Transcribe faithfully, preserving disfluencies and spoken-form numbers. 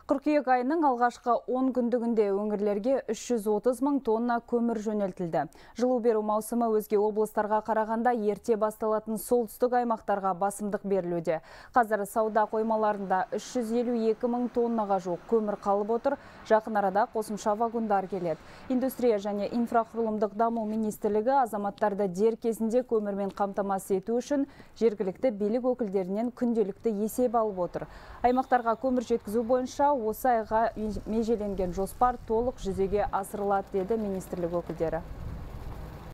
Қыркүйек айының алғашқы он күндігінде өңірлерге үш жүз отыз мың тонна көмір жөнелтілді. Жылу беру маусымы өзге облыстарға қарағанда ерте басталатын солтүстік аймақтарға басымдық берілуде. Қазір сауда қоймаларында үш жүз елу екі мың тоннаға жуық көмір қалып отыр. Жақын арада қосымша вагондар келеді. Индустрия және инфрақұрылымдық даму министрлігі азаматтарды дер кезінде көмірмен қамтамасыз ету үшін жергілікті билік өкілдерінен күнделікті есеп алып отыр. Аймақтарға көмір жеткізу бойынша осы айға межеленген жоспар толық жүзеге асырылады, деді министрлік өкілдері.